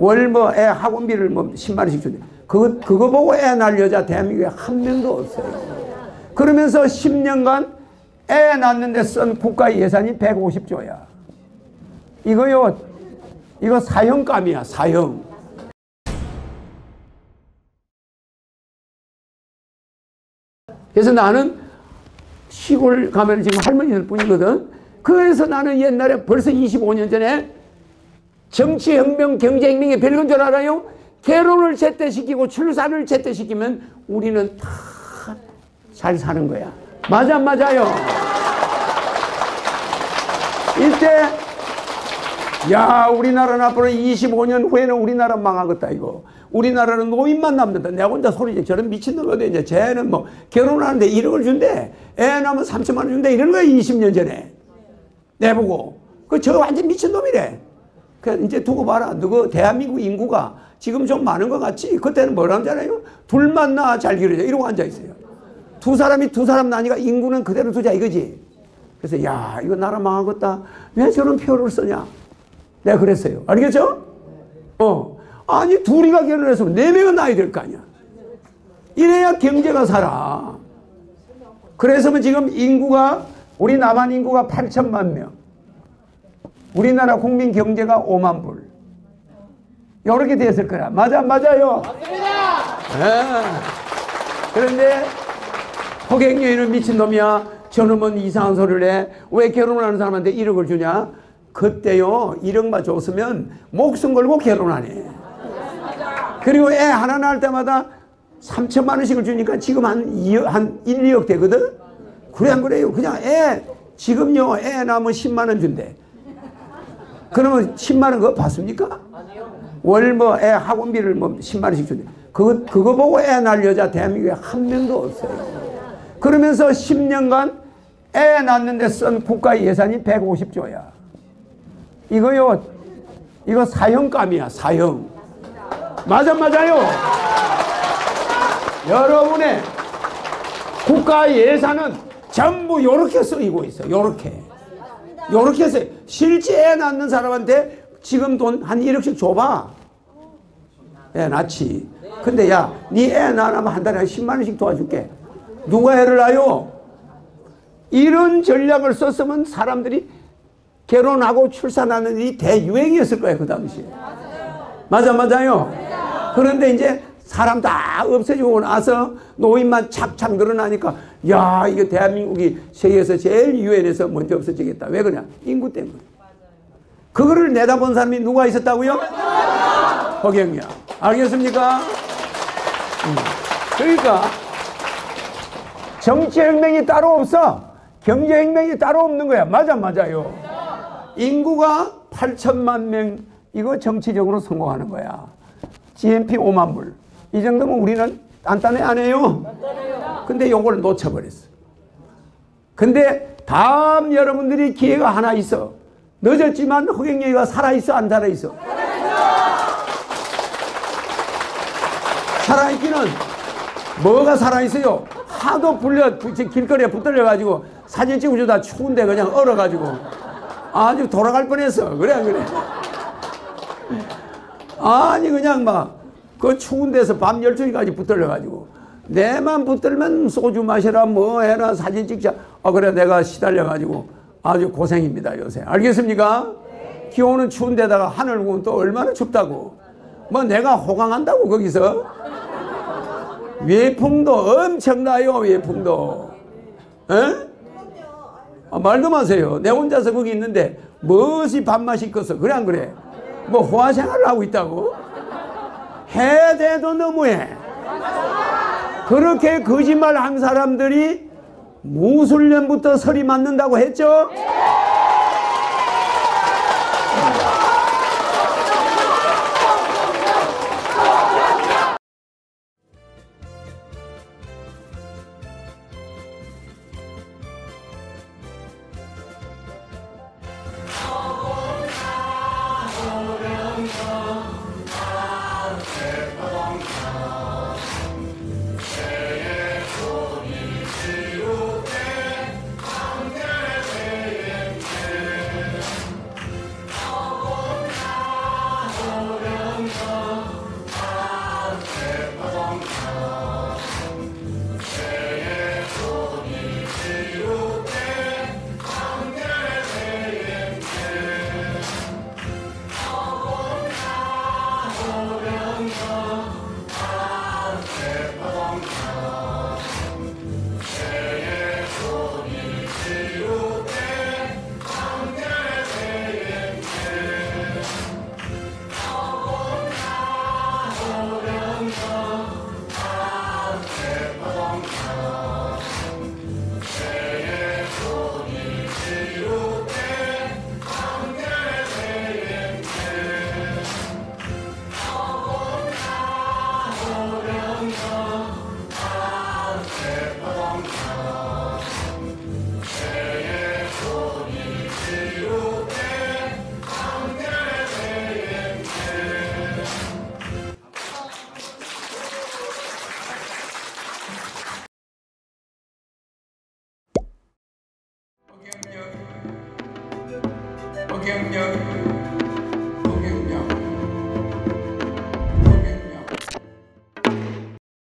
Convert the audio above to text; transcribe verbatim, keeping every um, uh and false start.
월 뭐 애 학원비를 뭐 십만 원씩 준대. 그거, 그거 보고 애 낳을 여자 대한민국에 한 명도 없어요. 그러면서 십 년간 애 낳는데 쓴 국가 예산이 백오십 조야. 이거요, 이거 사형감이야, 사형. 그래서 나는 시골 가면 지금 할머니들 뿐이거든. 그래서 나는 옛날에 벌써 이십오 년 전에 정치혁명, 경제혁명이 별건 줄 알아요? 결혼을 제때시키고 출산을 제때시키면 우리는 다 잘 사는 거야. 맞아, 맞아요. 이때, 야, 우리나라는 앞으로 이십오 년 후에는 우리나라 망하겠다, 이거. 우리나라는 노인만 남는다. 내가 혼자 소리지. 저런 미친놈 어디 이제 쟤는 뭐 결혼하는데 일억을 준대. 애 낳으면 삼천만 원 준대. 이런 거야, 이십 년 전에. 내보고. 그, 저 완전 미친놈이래. 그, 이제 두고 봐라. 너그 대한민국 인구가 지금 좀 많은 것 같지? 그때는 뭐라는 줄 알아요? 둘만 낳아 잘 기르자. 이러고 앉아있어요. 두 사람이 두 사람 나니까 인구는 그대로 두자 이거지. 그래서, 야, 이거 나라 망하겠다. 왜 저런 표를 쓰냐? 내가 그랬어요. 알겠죠? 어. 아니, 둘이가 결혼해서 네 명은 낳아야 될 거 아니야. 이래야 경제가 살아. 그래서 지금 인구가, 우리 남한 인구가 팔천만 명. 우리나라 국민 경제가 오만 불. 요렇게 됐을 거야. 맞아, 맞아요. 맞습니다. 네. 그런데 허경영이는 미친놈이야. 저놈은 이상한 소리를 해. 왜 결혼하는 사람한테 일억을 주냐? 그때요, 일억만 줬으면 목숨 걸고 결혼하네. 그리고 애 하나 낳을 때마다 삼천만 원씩을 주니까 지금 한, 이억, 한 일, 이억 되거든? 그래, 안 그래요? 그냥 애, 지금요, 애 낳으면 십만 원 준대. 그러면 십만 원 그거 받습니까? 월 뭐 애 학원비를 뭐 십만 원씩 준대. 그거, 그거 보고 애 낳을 여자 대한민국에 한 명도 없어요. 그러면서 십 년간 애 낳는데 쓴 국가 예산이 백오십 조야. 이거요, 이거 사형감이야, 사형. 맞아, 맞아요. 여러분의 국가 예산은 전부 요렇게 쓰이고 있어, 요렇게. 요렇게 써. 실제 애 낳는 사람한테 지금 돈 한 일억씩 줘봐. 애 낳지. 근데 야, 니 애 낳으면 한 달에 한 십만 원씩 도와줄게. 누가 애를 낳아요? 이런 전략을 썼으면 사람들이 결혼하고 출산하는 일이 대유행이었을 거예요, 그 당시에. 맞아, 맞아요. 그런데 이제 사람 다 없어지고 나서 노인만 착착 늘어나니까, 야, 이게 대한민국이 세계에서 제일 유엔에서 먼저 없어지겠다. 왜 그러냐? 인구 때문에. 그거를 내다본 사람이 누가 있었다고요? 허경영. 알겠습니까? 음. 그러니까 정치혁명이 따로 없어. 경제혁명이 따로 없는 거야. 맞아, 맞아요. 인구가 팔천만 명, 이거 정치적으로 성공하는 거야. 지엠피 오만 불. 이 정도면 우리는 단단해 안 해요? 근데 요걸 놓쳐버렸어. 근데 다음 여러분들이 기회가 하나 있어. 늦었지만 허경영이가 살아있어, 안 살아있어? 살아있기는 뭐가 살아있어요? 하도 불려, 길거리에 붙들려가지고 사진 찍어주다 추운데 그냥 얼어가지고 아주 돌아갈 뻔했어. 그래, 안 그래? 아니, 그냥 막 그 추운 데서 밤 열두 시까지 붙들려가지고 내만 붙들면 소주 마시라 뭐 해라 사진 찍자. 아, 그래, 내가 시달려가지고 아주 고생입니다, 요새. 알겠습니까? 네. 기온은 추운 데다가 하늘 보면 또 얼마나 춥다고. 뭐 내가 호강한다고 거기서. 외풍도 엄청나요, 외풍도. 에? 아, 말도 마세요. 내 혼자서 거기 있는데 무엇이 밥맛이 커서. 그래, 안 그래? 뭐 호화생활을 하고 있다고? 해대도 너무해. 그렇게 거짓말 한 사람들이 무술년부터 설이 맞는다고 했죠? 경력